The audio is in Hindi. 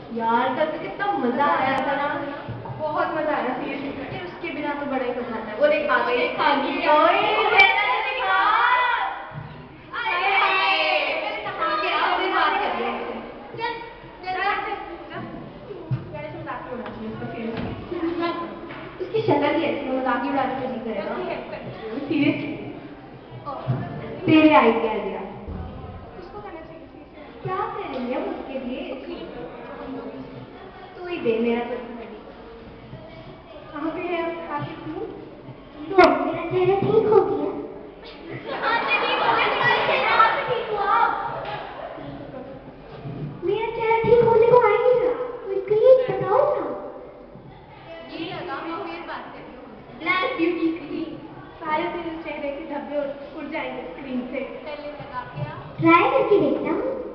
यार कल तो कितना मजा आया था ना। बहुत मजा आया सीरियसली। फिर उसके बिना तो बड़ा ही मजा आता है। वो देख आ गई उसकी शक्ल ही ऐसी मजाक ही उड़ाने को जी करेगा। सीरियसली तेरे आइडिया दिया उसको करना चाहिए। क्या करेंगे हम उसके लिए? तू ही दे मेरा तो। कहाँ पे है आपकी क्लू? लो मेरा चेहरा ठीक हो गया। मेरा चेहरा ठीक होने को आ ही नहीं रहा। कोई क्रीम बताओ ना। ये लगा मैं फिर बात कर रही हूँ। Black beauty cream. सारे तेरे चेहरे के धब्बे उड़ जाएंगे क्रीम से। पहले लगा के ट्राई करके देखता हूँ।